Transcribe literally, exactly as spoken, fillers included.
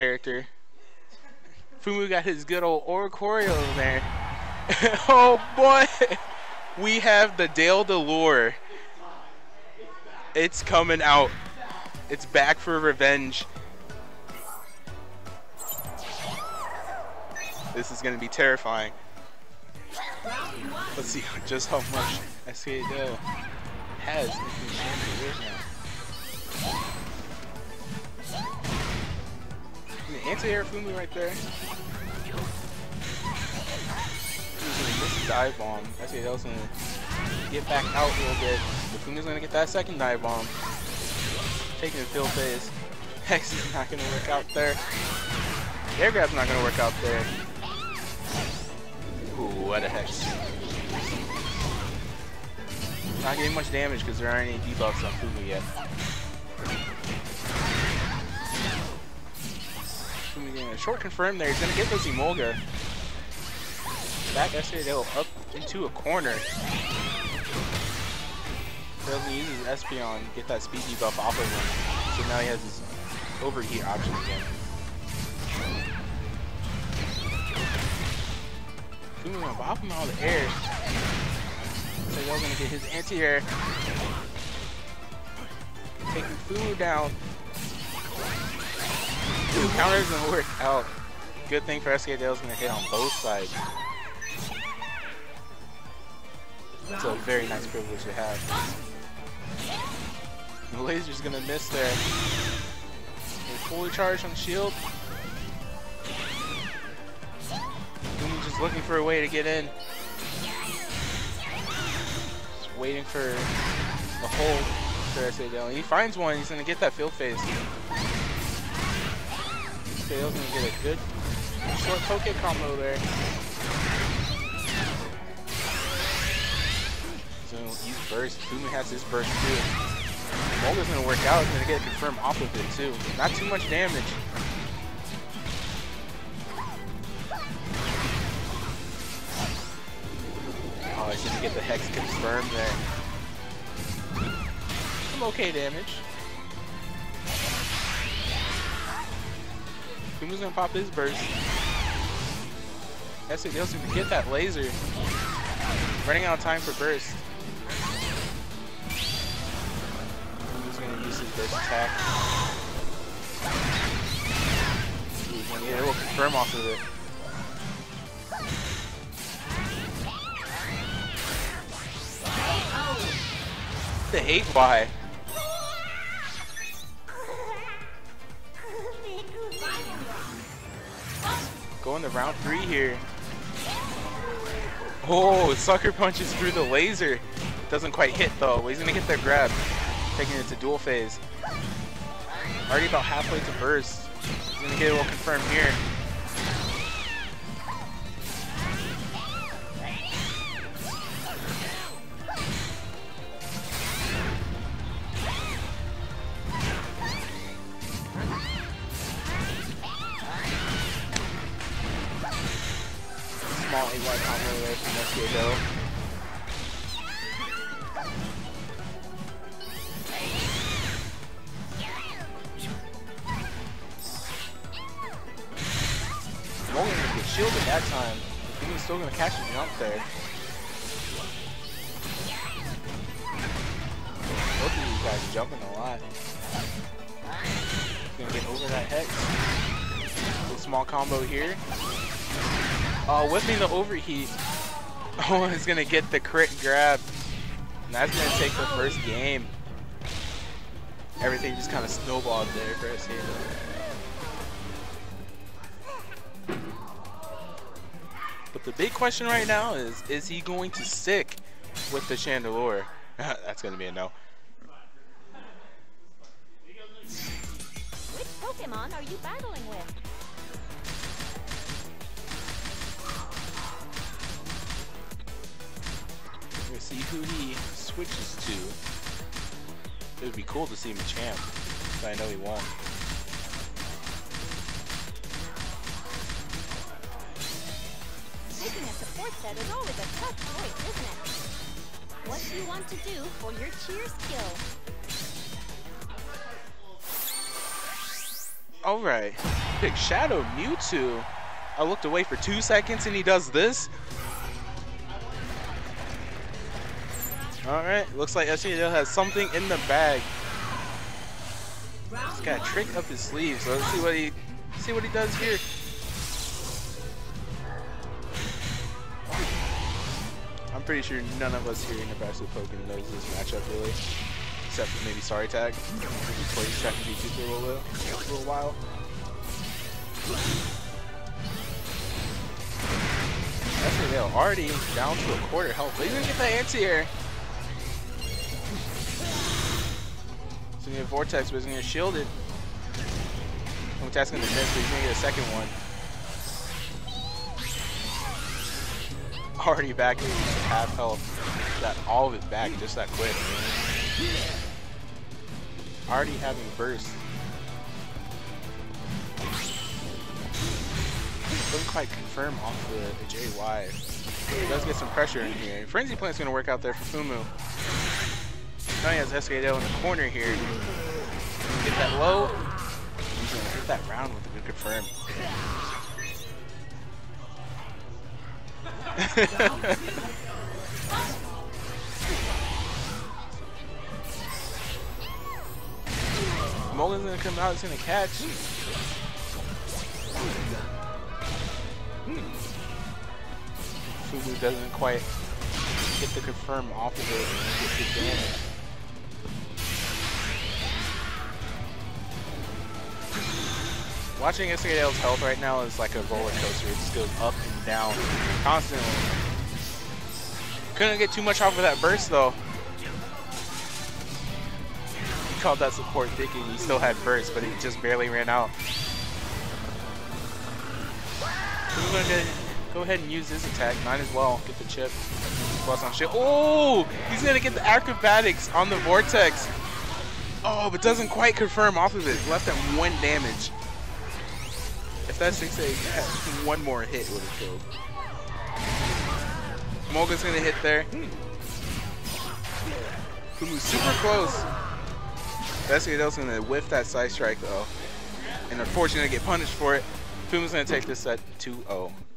character. Fumu got his good old Oricorio in there. Oh boy! We have the Dale Delore. It's coming out. It's back for revenge. This is going to be terrifying. Let's see just how much S K A Dale has in the champion now. The anti-air Fumu right there. He's going to miss the dive bomb. S K A Dale's going to get back out a little bit. But Fumu's going to get that second dive bomb. Taking the field phase. Hex is not going to work out there. Air grab's not going to work out there. Ooh, what a Hex. Not getting much damage because there aren't any debuffs on Fumu yet. Fumu getting a short confirm there. He's going to get this Emolga. Back S K A Dale up into a corner. Doesn't use his Espeon to get that speed debuff off of him. So now he has his overheat option again. Fumu gonna bop him out of the air. So y'all gonna get his anti-air. Taking Fumu down. Ooh, counter's gonna work out. Good thing for S K A Dale's gonna hit on both sides. It's a very nice privilege to have. The laser's gonna miss there. They're fully charged on shield. Fumu just looking for a way to get in. Just waiting for the hold for S K A Dale. He finds one, he's gonna get that field phase. S K A Dale's gonna get a good short poke combo there. He's gonna use burst. Fumu has his burst too. Molga's gonna work out. He's gonna get a confirm off of it too. Not too much damage. Oh, he's gonna get the Hex confirmed there. Some okay damage. Fumu's gonna pop his burst. S K A Dale's gonna get that laser. Running out of time for burst. Use his burst attack. He's gonna get a little confirm off of it. The eight Y. Going to round three here. Oh, sucker punches through the laser. Doesn't quite hit though, but he's gonna get that grab. Taking it to dual phase. Already about halfway to burst. He's gonna get a little confirm here. Small eight Y combo there from S K A Dale. Molga's gonna get shielded that time. He's still gonna catch the jump there. Both of these guys jumping a lot. He's gonna get over that Hex. A little small combo here. Oh, whipping the overheat. Oh, he's gonna get the crit grab. And that's gonna take the first game. Everything just kind of snowballed there for S K A Dale. But the big question right now is, is he going to stick with the Chandelure? That's going to be a no. Which Pokemon are you battling with? We'll see who he switches to. It would be cool to see him a champ, but I know he won't. Picking a support set is always a tough choice, isn't it? What do you want to do for your cheer skill? Alright. Big Shadow Mewtwo. I looked away for two seconds and he does this. Alright, looks like S K L has something in the bag. He's got a trick up his sleeve, so let's see what he see what he does here. I'm pretty sure none of us here in Nebraska Pokken knows this matchup really. Except for maybe Sorry Tag. He played Strategy two for a little, for a little while. S K L already down to a quarter health, but he's gonna get that anti-air. So he's gonna Vortex, but he's gonna shield it. That's gonna miss, but he's gonna get a second one. Already back at half health. Got all of it back just that quick. Already having burst. Doesn't quite confirm off the, the J Y. He does get some pressure in here. Frenzy Plant's gonna work out there for Fumu. Now he has S K L in the corner here. Get that low. He's gonna hit that round with a good confirm. Mulligan's gonna come out, he's gonna catch. Hmm. Fumu doesn't quite get the confirm off of it and get the damage. Watching S K L's health right now is like a roller coaster. It just goes up and down constantly. Couldn't get too much off of that burst though. He called that support thinking he still had burst, but he just barely ran out. He's gonna go ahead and use his attack. Might as well get the chip. Plus on shit. Oh, he's gonna get the acrobatics on the Vortex. Oh, but doesn't quite confirm off of it. Left him one damage. If that six eight had one more hit, would have killed. Mulligan's gonna hit there. Fumu's super close. S K L's gonna whiff that side strike though. And unfortunately get punished for it. Fumu's gonna take this at two oh.